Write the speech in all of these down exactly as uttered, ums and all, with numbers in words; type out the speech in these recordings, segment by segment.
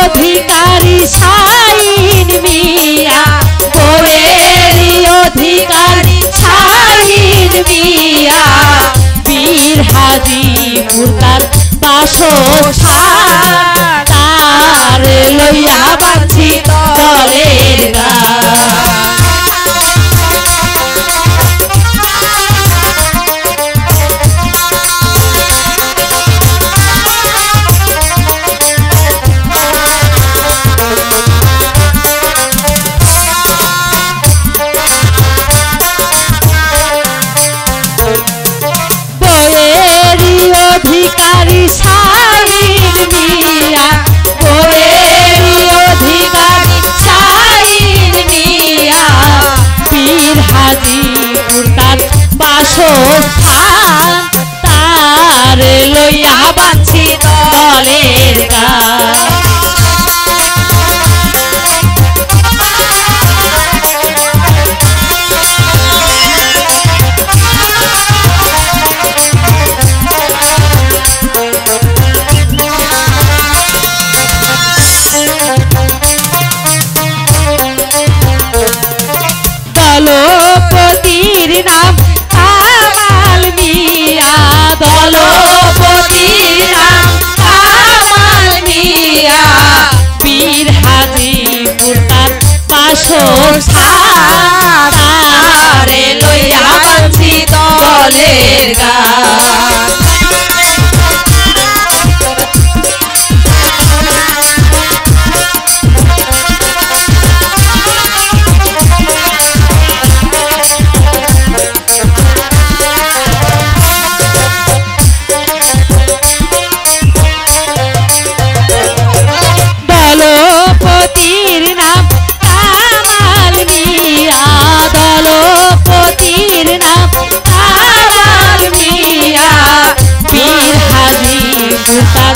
অধিকারী শাহিন মিয়া, বউয়েরই অধিকারী শাহিন মিয়া, বীর হাজিপুর তার বাসস্থান, তার লইয়া বাঁধছি দলের গান। অধিকারী শাহিন মিয়া, বউয়েরই অধিকারী শাহিন মিয়া, বীর হাজিপুর তার বাসস্থান, তার লইয়া বাঁধছি দলের গান। দলপতির নাম কামাল মিয়া, দলপতির নাম কামাল মিয়া, বীর হাজিপুর তার বাসস্থান, তারে লইয়া বাঁধছি দলের গান। দলপতির নাম কামাল মিয়া, দলপতির নাম কামাল মিয়া, বীর হাজিপুর তার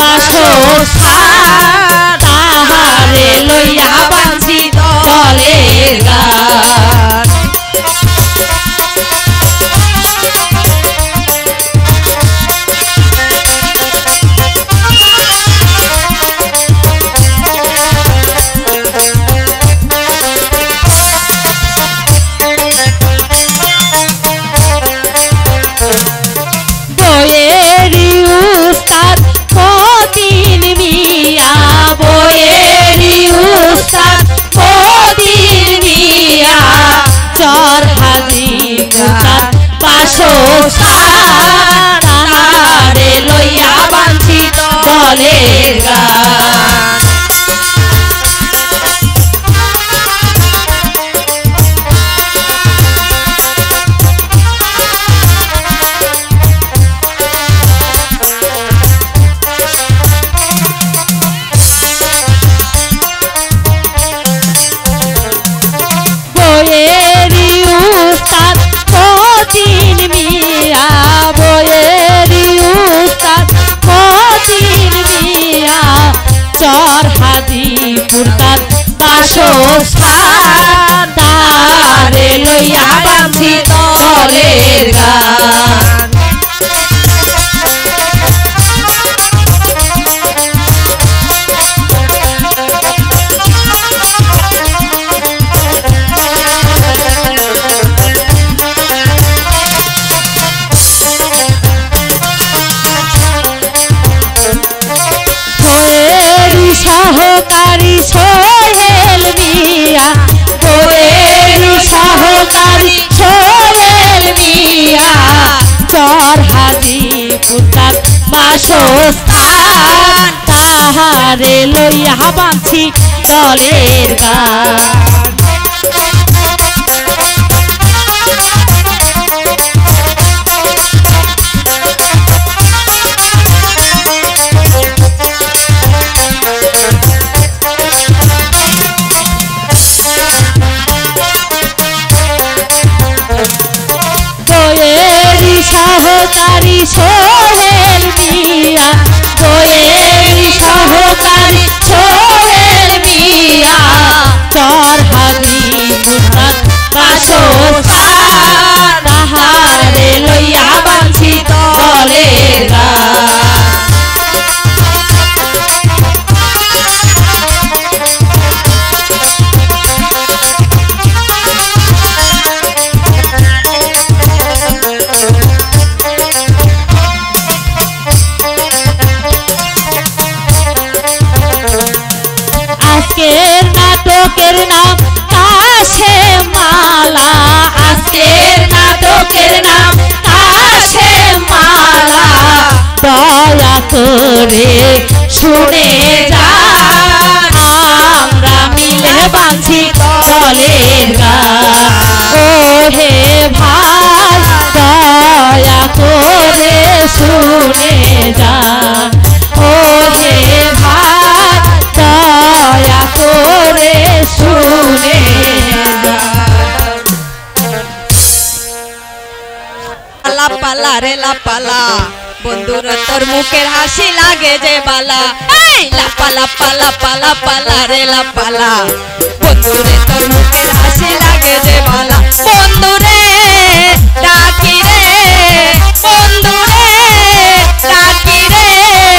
বাসস্থান, তাহারে লইয়া বাঁধছি দলের গান। বউয়েরই উস্তাদ মতিন মিয়া, বউয়েরই উস্তাদ মতিন মিয়া, চর হাজিপুর তার বাসস্থান, তারে লইয়া বাঁধছি দলের গান। বউয়েরই উস্তাদ মতিন মিয়া, বউয়েরই উস্তাদ মতিন মিয়া, চর হাজিপুর তার বাসস্থান, তারে লইয়া বাঁধছি দলের গান। সহকারী সোহেল মিয়া, বউয়েরই সহকারী সোহেল মিয়া, চর হাজিপুর তার বাসস্থান, তাহারে লইয়া বাঁধছি দলের গান। বউয়েরই সহকারী সোহেল মিয়া, বউয়েরই সহকারী সোহেল মিয়া, চর হাজিপুর তার বাসস্থান, তাহারে লইয়া বাঁধছি দলের গান। আজকের নাটকের নাম কাশে মালা, আজকের নাটকের নাম কাশে মালা, দয়া করে শুনে যান, আমরা মিলে বাঁধছি দলের গান। ও হে ভাই দয়া করে শুনে যান, ও হে ভাই দয়া করে শুনে যান। পালা পালা রে লা পালা, বন্ধুর তোর মুখের হাসি লাগে যে বালা, এই লা পালা পালা পালা পালা রে লা পালা, বন্ধুরে তোর মুখের হাসি লাগে যে বালা। বন্ধুরে ডাকি রে, বন্ধুরে ডাকি রে,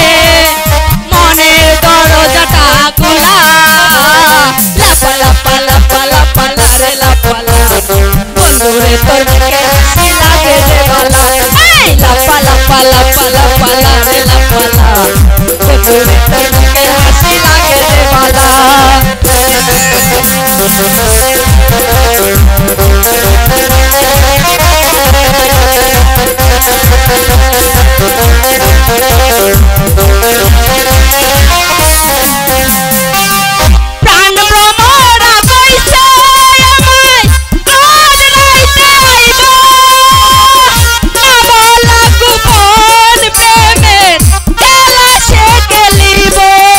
মনের দরজাটা খোলা, লা পালা পালা পালা পালা রে লা পালা, বন্ধুরে তোর মুখের হাসি লাগে যে বালা, এই লা পালা পালা পালা পালা রে লা পালা, বন্ধুরে তোর মুখের হাসি লাগে যে বালা। প্রাণ ভ্রমরা কইছে আমায় আজ রাইতে আইব, না বলা গোপন প্রেমের খেলা সে খেলিব।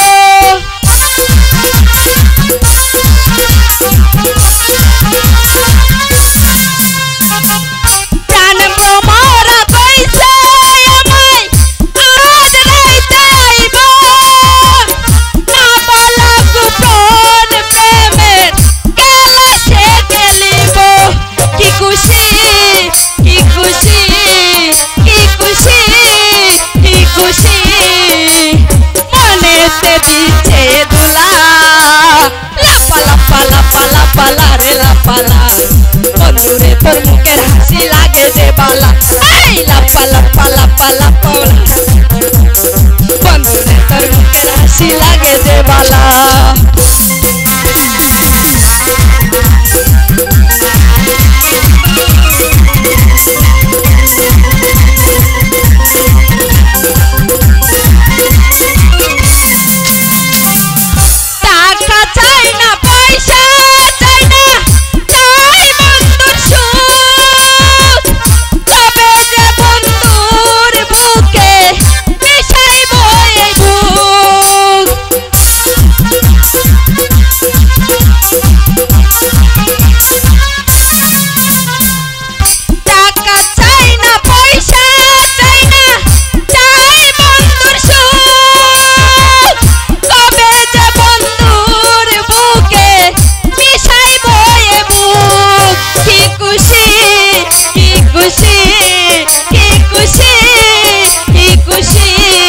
প্রাণ ভ্রমরা কইছে আমায় আজ রাইতে আইব, না বলা গোপন প্রেমের খেলা সে খেলিব। কি খুশি কি খুশি কি খুশি কি খুশি, মনেতে দিচ্ছে দুলা, লা পালা পালা পালা পালা রে লা পালা, বন্ধুরে তোর মুখের হাসি লাগে যে বালা, এই লা পালা পালা পালা পালা, বন্ধুরে তোর মুখের হাসি লাগে যে বালা। টাকা চাই না পয়সা চাই না, চাই বন্ধুর সুখ, তবে যে বন্ধুর বুকে মিশাইব এই বুক। টাকা চাই না পয়সা চাই না, চাই বন্ধুর সুখ, তবে যে বন্ধুর বুকে মিশাইব এ বুক। কি খুশি কি খুশি কি খুশি কি খুশি,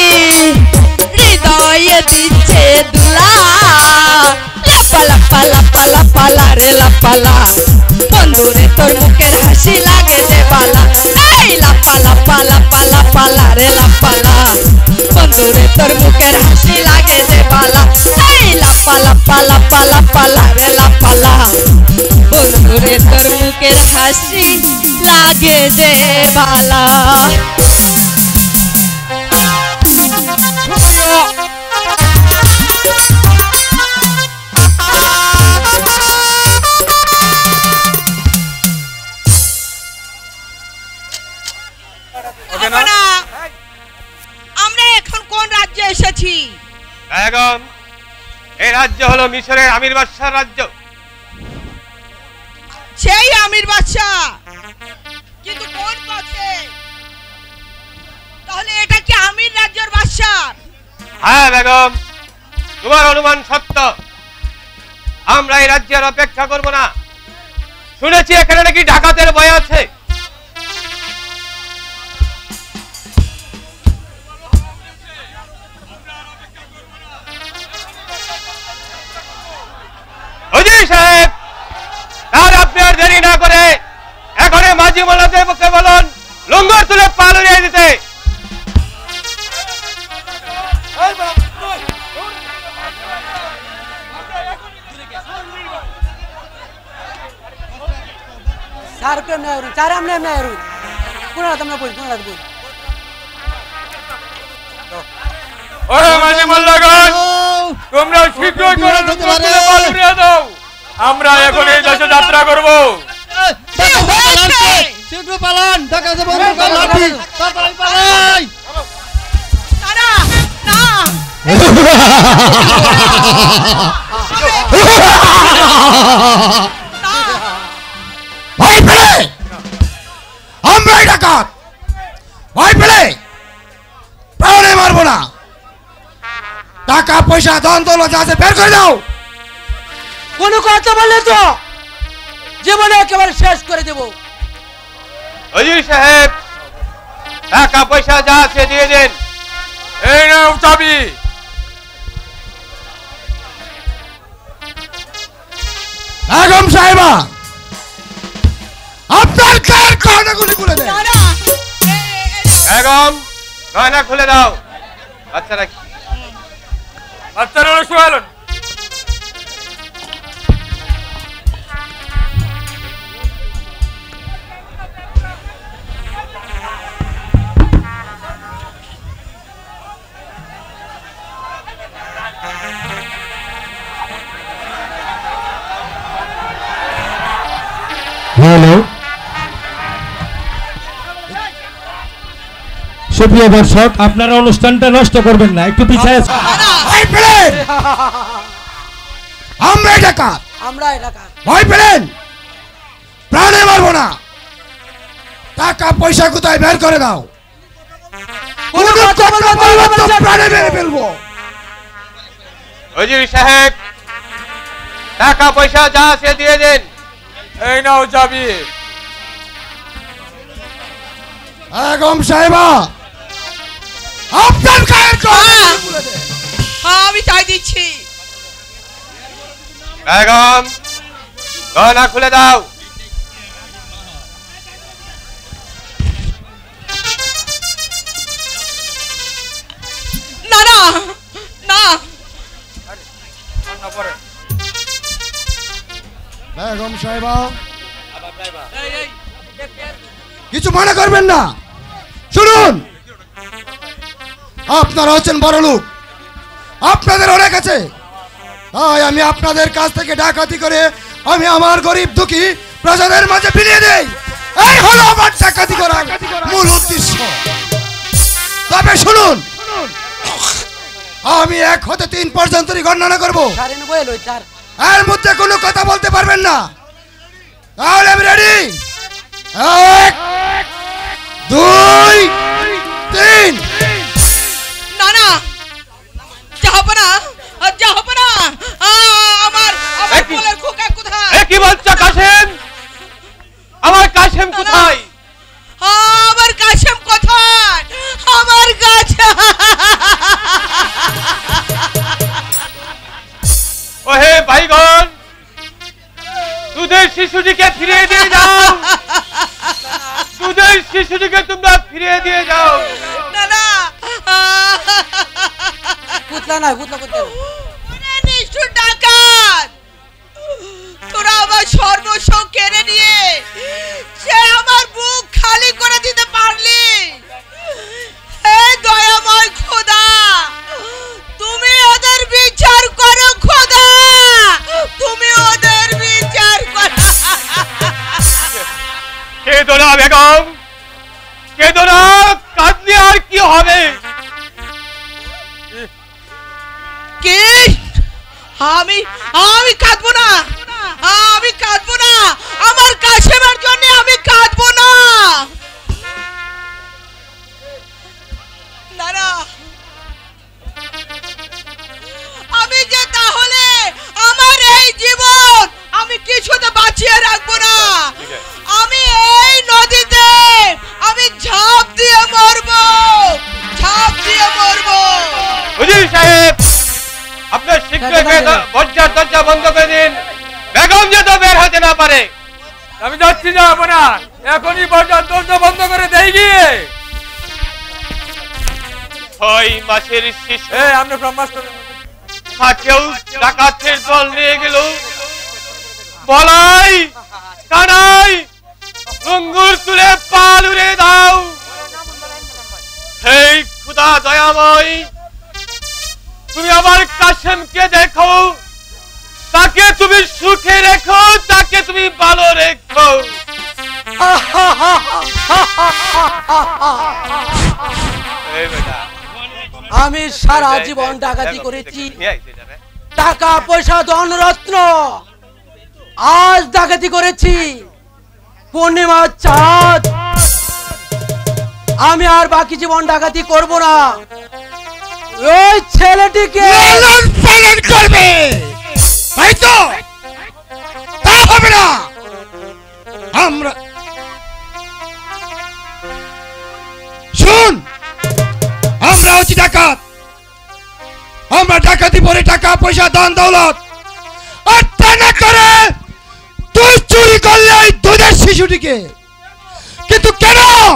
হৃদয়ে দিচ্ছে দুলা, লা পালা পালা পালা পালা রে লা পালা, বন্ধুরে তোর মুখের হাসি লাগে যে বালা, এই লা পালা পালা পালা পালা রে লা পালা, বন্ধুরে তোর মুখের হাসি লাগে যে বালা, এই লা পালা পালা পালা পালা রে লা পালা, বন্ধুরে তোর মুখের হাসি লাগে যে বালা। আমরা এখন কোন রাজ্যে এসেছি? বেগম, এই রাজ্য হলো মিশরের আমির বাদশার রাজ্য। সেই আমির বাদশা, কিন্তু কোন পথে? তাহলে এটা কি আমির রাজ্যের বাদশা? হ্যাঁ বেগম, তোমার অনুমান সত্য। আমরা এই রাজ্যের অপেক্ষা করব না। শুনেছি এখানে নাকি ডাকাতের ভয় আছে। সাহেব, আর আপনি আর দেরি না করে এখনই মাঝি মোল্লাদের পক্ষে বলুন লঙ্গর তুলে পাল উড়িয়ে দিতে। চার কে মেয়র চার আমনে মেয়র কোন রাত আমরা বল কোন রাত বল ওরে মানে মাল্লাগণ তোমরা শীঘ্রই করে তুলে পালুরিয়া দাও আমরা এখন এই দেশে যাত্রা করব শীঘ্র পালান ঢাকা যে বন্ধ কর লাঠি তাড়াতাড়ি পালাই না না ভাই পেলে আমরাই ডাকাত ভাই পেলে প্রাণে মারবো না টাকা পয়সা ধন দৌলত আছে বের করে দাও কোন কথা বললে তো জীবনে একেবারে শেষ করে দেব অজির সাহেব টাকা পয়সা যা আছে দিয়ে দেন এই নাও চাবি বেগম সাহেবা আপনার গায়ের গহনাগুলি খুলে দেন বেগম গয়না খুলে দাও বাচ্চারা বাচ্চারা শুয়ালন হ্যালো সুপ্রিয় দর্শক আপনারা অনুষ্ঠানটা নষ্ট করবেন না একটু পিছায় ভয় পেলেন আমরাই ডাকাত আমরা এলাকা ভয় পেলেন প্রাণে মারবো না টাকা পয়সা কোথায় বের করে দাও কোন কথা বললে তো প্রাণে মেরে ফেলবো অজির সাহেব টাকা পয়সা যা আছে দিয়ে দেন এই নাও চাবি বেগম সাহেবা আপনার গায়ের গহনাগুলি খুলে দেন হ্যাঁ আমি তাই দিচ্ছি বেগম গয়না খুলে দাও না না না বেগম সাহেবা কিছু মনে করবেন না শুনুন আপনারা হচ্ছেন বড় লোক আপনাদের অনেক আছে তাই আমি আপনাদের কাছ থেকে ডাকাতি করে আমি আমার গরিব দুঃখী প্রজাদের মাঝে ফিরিয়ে দেই এই হলো আমার ডাকাতি করার মূল উদ্দেশ্য তবে শুনুন আমি এক হতে তিন পর্যন্তই গণনা করবো চারে নয় লই চার এর মধ্যে কোনো কথা বলতে পারবেন না তাহলে আমি রেডি এক দুই তিন না না যাব না যাব না আমার আমার কোলের খোকা কোথায় এ কি বলছো কাশেম আমার কাশেম কোথায় আমার কাশেম কোথায় আমার কাছে ওহে ভাইগণ দুধের শিশুটিকে ফিরিয়ে দিয়ে যাও দুধের শিশুটিকে তোমরা ফিরিয়ে দিয়ে যাও না না পুতলা না পুতলা করতে ওরে নিষ্ঠুর ডাকাত তোরা আমার সর্বস্ব কেড়ে নিয়ে সে আমার বুক খালি করে দিতে পারলি হে দয়াময় খোদা তুমি ওদের বিচার করো খোদা তুমি ওদের বিচার করো কেঁদো না বেগম কেঁদো না কাঁদলে আর কি হবে কি আমি আমি কাঁদবো না আমি কাঁদবো না আমার কাশেমের জন্য আমি কাঁদবো না না না আমি যে তাহলে আমার এই জীবন আমি কিছুতে বাঁচিয়ে রাখবো না আমি এই নদীতে আমি ঝাঁপ দিয়ে মরবো ঝাঁপ দিয়ে মরবো হুজুর সাহেব আপনার শীঘ্রই বজ্জার দরজা বন্ধ করে দিন বেগম যাতে বের হতে না পারে আমি যাচ্ছি যাব না এখনই বজ্জার দরজা বন্ধ করে দেই গিয়ে ছয় মাসের শিশু আমরা ব্রহ্মাস্ত্র কেউ ডাকাতের দল নিয়ে গেল বলাই কানাই লঙ্গুর তুলে পাল উড়ে দাও। এই খুদা দয়াময়, তুমি আমার কাসেমকে দেখো, তাকে তুমি সুখে রেখো, তাকে তুমি ভালো রেখো। আমি সারা জীবন ডাকাতি করেছি, টাকা পয়সা ধন রত্ন, আজ ডাকাতি করেছি পূর্ণিমার চাঁদ। আমি আর বাকি জীবন ডাকাতি করব না। ওই ছেলেটিকে লালন পালন করবে, তাই তো? তা হবে না। আমরা শুন, আমরা হচ্ছি ডাকাত। আমরা ডাকাতি পরে টাকা পয়সা দান দৌলত আর তা না করে তুই চুরি করলে ওই দুধের শিশুটিকে। কিন্তু কেন?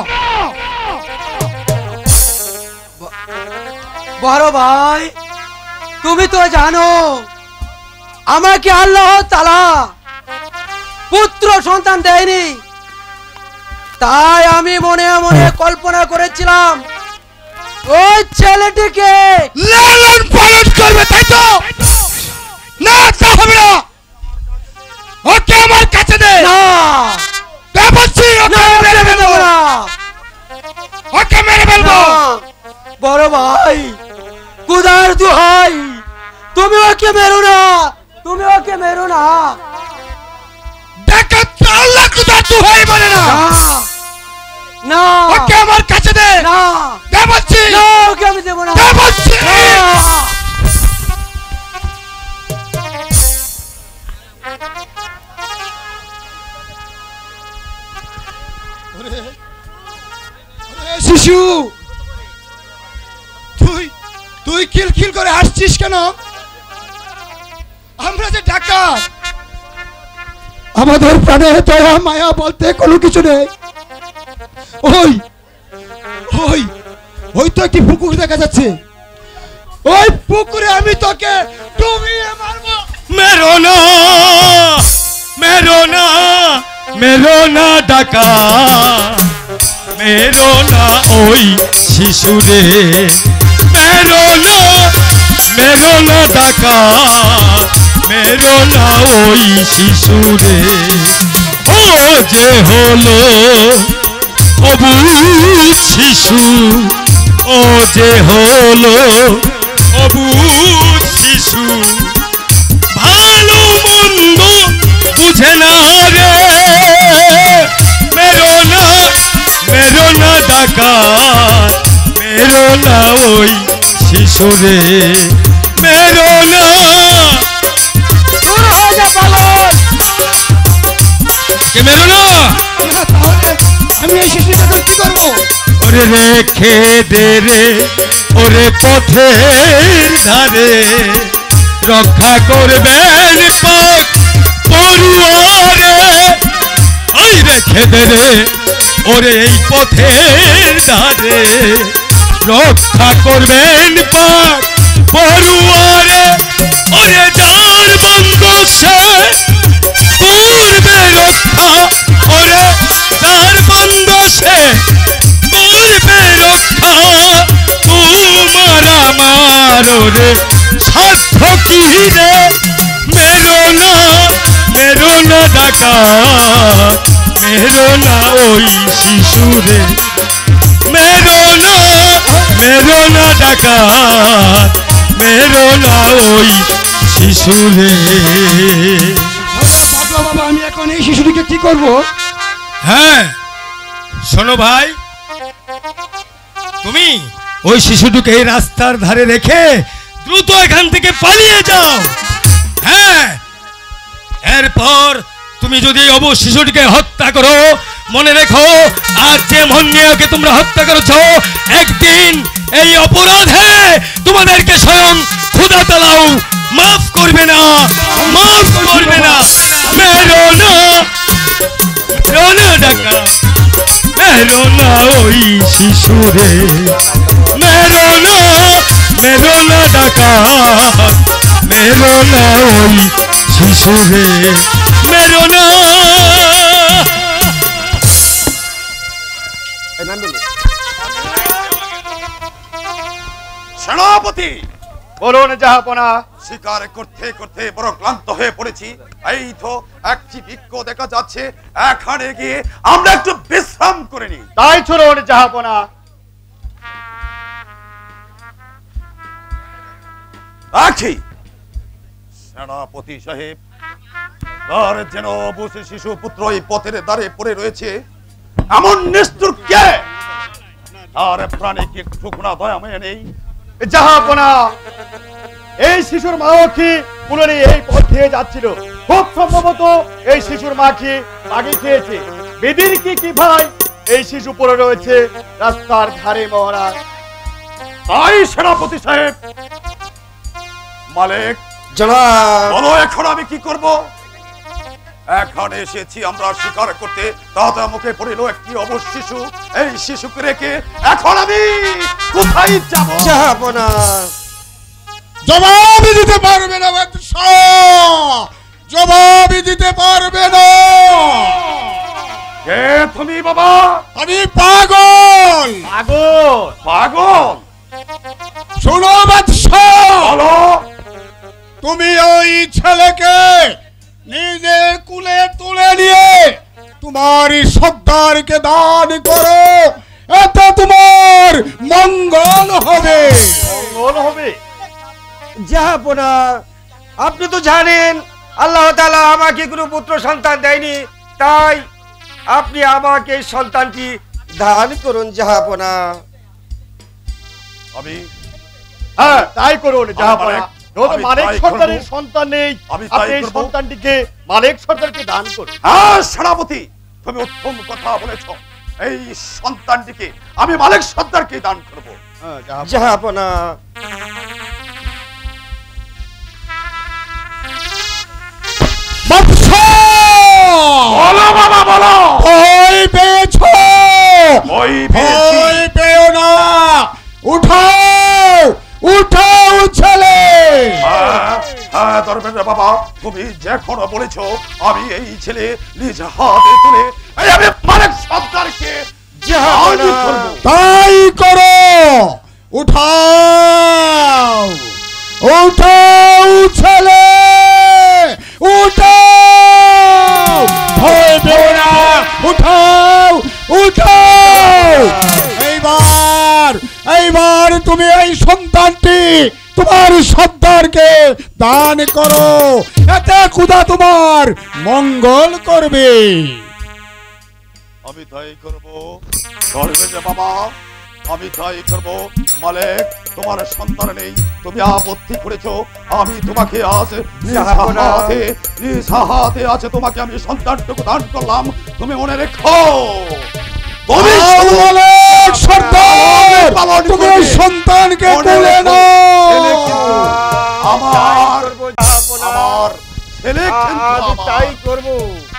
বড় ভাই, তুমি তো জানো আমাকে আল্লাহ তাআলা পুত্র সন্তান দেয়নি, তাই আমি মনে মনে কল্পনা করেছিলাম ওই ছেলেটিকে লালন পালন করবে, তাই তো? না, তা হবে না। ওকে আমার কাছে দে। না, তা বলছি, ওকে মেরে ফেলবো। ওকে মেরে ফেলবো। বড় ভাই, খুদার দোহাই, তুমি ওকে মেরো না, তুমি ওকে মেরো না। ডাকাত আল্লাহ খুদা দোহাই বলে না। না, ওকে আমার কাছে দে। না, তা বলছি, না, ওকে আমি দেবো না। তা বলছি। শিশু, তুই তুই খিলখিল করে হাসছিস কেন? আমরা যে ডাকাত, আমাদের প্রাণে দয়া মায়া বলতে কোনো কিছু নেই। ওই ওই ওই তো একটি পুকুর দেখা যাচ্ছে, ওই পুকুরে আমি তোকে ডুবিয়ে মারবো। মেরো না, মেরো না, মেরো না ডাকা, মেরো না ওই শিশুরে। মেরো না, মেরো না ডাকা, মেরো না ওই শিশুরে। ও যে হলো অবুঝ শিশু, ও যে হলো অবুঝ শিশু, ভালো মন্দ বুঝে না রে। মেরো না, মেরো না ডাকা, মেরো না ওই শিশুরে। মেরো না। দূর হয়ে যা পালন। কে মেরো না? না, তাহলে আমি এই শিশুটাকে কি করবো? ওরে রেখে দে রে, ওরে পথের ধারে, রক্ষা করবেন পাক পড়ুয়ারে। ওই রেখে দে রে, ওরে এই পথের ধারে, রক্ষা করবেন পাক পড়ুয়ারে। ওরে যার বন্ধ সে করবে রক্ষা, ওরে যার বন্ধ সে করবে রক্ষা। তোমার আমার রে সাধ্য কি রে? মেরো না, মেরো না ডাকা, মেরো না ওই শিশুরে। মেরো না, মেরো না ডাকা, মেরো না ওই শিশুরে। বাবা বাবা, আমি এখন এই শিশুটিকে কি করবো? হ্যাঁ শোনো ভাই, তুমি ওই শিশুটিকে এই রাস্তার ধারে রেখে দ্রুত এখান থেকে পালিয়ে যাও। হ্যাঁ, এরপর তুমি যদি অবু শিশুটিকে হত্যা করো, মনে রেখো আজ যে মন নিয়ে ওকে তোমরা হত্যা করেছো, একদিন এই অপরাধে তোমাদেরকে স্বয়ং খোদা তাআলাও মাফ করবে না, মাফ করবে না। মেরো না, মেরো না ডাকা, মেরো না ওই শিশুরে। মেরো না, মেরো না ডাকা, মেরো না ওই শিশুরে। মেরো না। সেনাপতি বলুন জাহাপনা। শিকার করতে করতে বড় ক্লান্ত হয়ে পড়েছি। এই তো একটি বৃক্ষ দেখা যাচ্ছে, এখানে গিয়ে আমরা একটু বিশ্রাম করে নিই। তাই চলুন জাহাপনা। আছি সেনাপতি সাহেব, আর যেন অবুঝ শিশু পুত্র এই পথের দ্বারে পড়ে রয়েছে, এমন নিষ্ঠুর কে? আর প্রাণে কি একটু গুণা দয়া মেয়ে নেই? জাহাপনা, এই শিশুর মাও কি কুলনি এই পথ দিয়ে যাচ্ছিল? খুব সম্ভবত এই শিশুর মা কি আগে খেয়েছে। বেদির কি কি ভাই এই শিশু পড়ে রয়েছে রাস্তার ধারে মহারাজ। তাই সেনাপতি সাহেব, মালিক জনাব বলো এখন আমি কি করব? এখানে এসেছি আমরা শিকার করতে, তাতে মুখে পড়িল একটি অবশ শিশু। এই শিশুকে রেখে এখন আমি কোথায় যাব? জাহাপনা জবাব দিতে পারবে না বাদশাহ, জবাব দিতে পারবে না। কে তুমি বাবা? আমি পাগল। পাগল? পাগল? শোনো বাদশাহ, বলো। তুমি ওই ছেলেকে নিজের কুলে তুলে নিয়ে তোমার সর্দারকে দান করো, এতে তোমার মঙ্গল হবে। মঙ্গল হবে? জাহাপনা, আপনি তো জানেন আল্লাহ তাআলা আমাকে কোনো পুত্র সন্তান দেয়নি, তাই আপনি আমাকে সন্তানটি দান করুন জাহাপনা। আমি হ্যাঁ তাই করুন জাহাপনা। আমি যেহেতু মালিক তাই সর্দারের করব। সন্তান নেই, আমি তাই আপনি এই করব। সন্তানটিকে মালিক সর্দারকে দান করুন। হ্যাঁ সেনাপতি, তুমি উত্তম কথা বলেছ। এই সন্তানটিকে আমি মালিক সর্দারকে দান করব। হ্যাঁ, জাহাপনা। জাহাপনা বলো বাবা বলো। ভয় পেয়েছ? ওই পেয়েছি। ভয় পেও না, উঠাও উঠাও ছেলে। হ্যাঁ, হ্যাঁ, দরবেশ বাবা, তুমি যখন বলেছ আমি এই ছেলে নিজ হাতে তুলে এই আমি মালিক সর্দারকে দান করব। তাই করো, উঠাও উঠাও ছেলে, উঠাও, ভয় পেও না, উঠাও উঠাও। এইবার এইবার তুমি এই সন্তানটি তোমার সর্দারকে দান করো, এতে খোদা তোমার মঙ্গল করবে। আমি তাই করব দরবেশ বাবা, আমি তাই করব। মালিক, তোমার সন্তান নেই, তুমি আপত্তি করেছো, আমি তোমাকে আজ নিজ হাতে নিজ হাতে আছে তোমাকে আমি সন্তানটুকু দান করলাম। তুমি মনে রেখো, তুমি মালিক সর্দার, পালন তুমি করবে। সন্তানকে মনে তুলে রেখো, নাও। ছেলে কিন্তু আমার আমার ছেলে কিন্তু আমি আমার। তাই করব।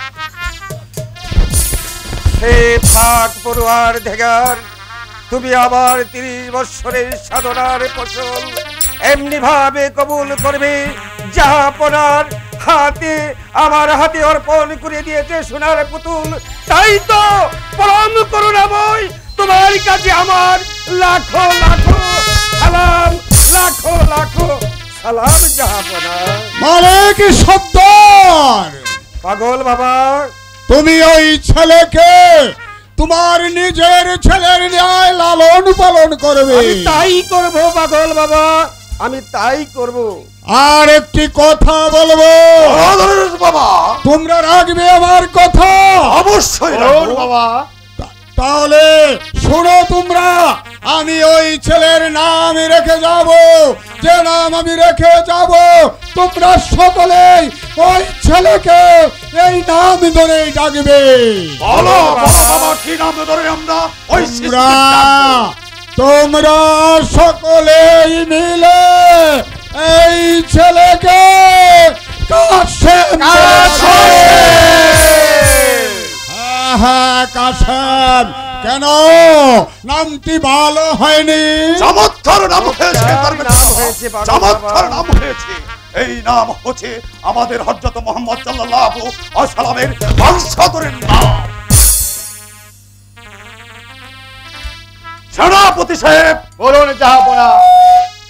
হে পাক পড়ুয়ার ঢেগার, তুমি আবার তিরিশ বৎসরের সাধনার ফসল এমনি ভাবে কবুল করবে। জাহাপনার হাতে আমার হাতে অর্পণ করে দিয়েছে সোনার পুতুল, তাই তো পরম করুণাময় তোমার কাছে আমার লাখো লাখো সালাম, লাখো লাখো সালাম জাহাপনা। মালিক সর্দার, পাগল বাবা, তুমি ওই ছেলেকে তোমার নিজের ছেলের ন্যায় লালন পালন করবে। আমি তাই করব পাগল বাবা, আমি তাই করব। আর একটি কথা বলবো, দরবেশ বাবা, তোমরা রাখবে আমার কথা? অবশ্যই বলুন রাখবো। বাবা। তা- তাহলে শোনো তোমরা, আমি ওই ছেলের নাম রেখে যাব, যে নাম আমি রেখে যাব তোমরা সকলেই ওই ছেলেকে এই নাম ধরে ডাকবে। বলো বলো বাবা, কি নাম ধরে আমরা ওই শিশুকে তোমরা ডাকবো? তোমরা সকলেই মিলে এই ছেলেকে কাশেম হ্যাঁ হ্যাঁ কাশেম। কেন নামটি ভালো হয়নি? চমৎকার নাম হয়েছে দরবেশ নাম বাবা, হয়েছে বাবা, চমৎকার বাবা। নাম হয়েছে। এই নাম হচ্ছে আমাদের হযরত মুহাম্মদ সাল্লাল্লাহু আলাইহি সাল্লামের বংশধরের নাম। সেনাপতি সাহেব, বলুন জাহাপনা।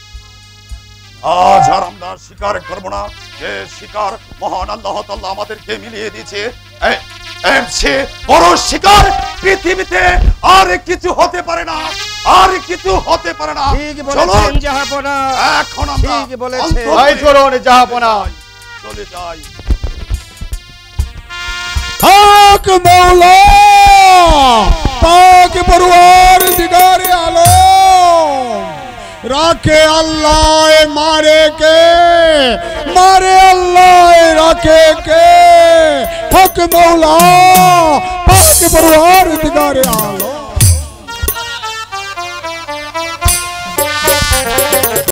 আজ আর আমরা স্বীকার করব না যে শিকার মহান আল্লাহ তাআলা আমাদেরকে মিলিয়ে দিয়েছে। এর চেয়ে বড় শিকার পৃথিবীতে আর কিছু হতে পারে না, আর কিছু হতে পারে না। ঠিক বলেছেন জাহাপনা, এখন আমরা ঠিক বলেছেন। ভাই চলুন জাহাপনা চলে যাই। हक मौला पाक परवार दिगारे आलम राखे अल्लाह मारे के मारे अल्लाह राखे के हक मौला पाक परवार दिगारे आलम।